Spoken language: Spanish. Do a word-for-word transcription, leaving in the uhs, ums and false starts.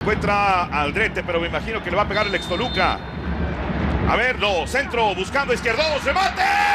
Encuentra al Drete, pero me imagino que le va a pegar el ex Toluca. A ver, no, centro, buscando izquierdo, remate.